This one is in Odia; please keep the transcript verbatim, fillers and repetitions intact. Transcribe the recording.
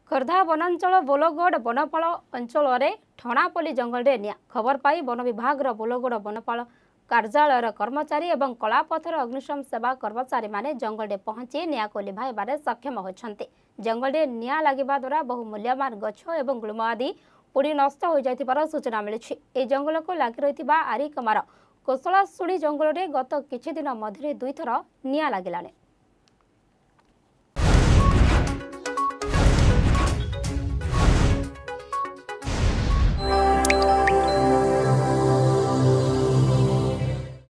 ଖୋର୍ଦ୍ଧା ବନାଞ୍ଚଳ ବୋଲଗଡ଼ ବନପାଳ ଅଞ୍ଚଳରେ ଠଣାପଲ୍ଲୀ ଜଙ୍ଗଲରେ ନିଆଁ ଖବର ପାଇ ବନ ବିଭାଗର ବୋଲଗଡ଼ ବନପାଳ କାର୍ଯ୍ୟାଳୟର କର୍ମଚାରୀ ଏବଂ କଳାପଥର ଅଗ୍ନିଶମ ସେବା କର୍ମଚାରୀମାନେ ଜଙ୍ଗଲରେ ପହଞ୍ଚି ନିଆଁକୁ ଲିଭାଇବାରେ ସକ୍ଷମ ହୋଇଛନ୍ତି। ଜଙ୍ଗଲରେ ନିଆଁ ଲାଗିବା ଦ୍ୱାରା ବହୁ ମୂଲ୍ୟବାନ ଗଛ ଏବଂ ଗୁଳ୍ମ ଆଦି ପୋଡ଼ି ନଷ୍ଟ ହୋଇଯାଇଥିବାର ସୂଚନା ମିଳିଛି। ଏହି ଜଙ୍ଗଲକୁ ଲାଗି ରହିଥିବା ଆରିକମାର କୋଶଳାଶୁଳି ଜଙ୍ଗଲରେ ଗତ କିଛି ଦିନ ମଧ୍ୟରେ ଦୁଇଥର ନିଆଁ ଲାଗିଲାଣି।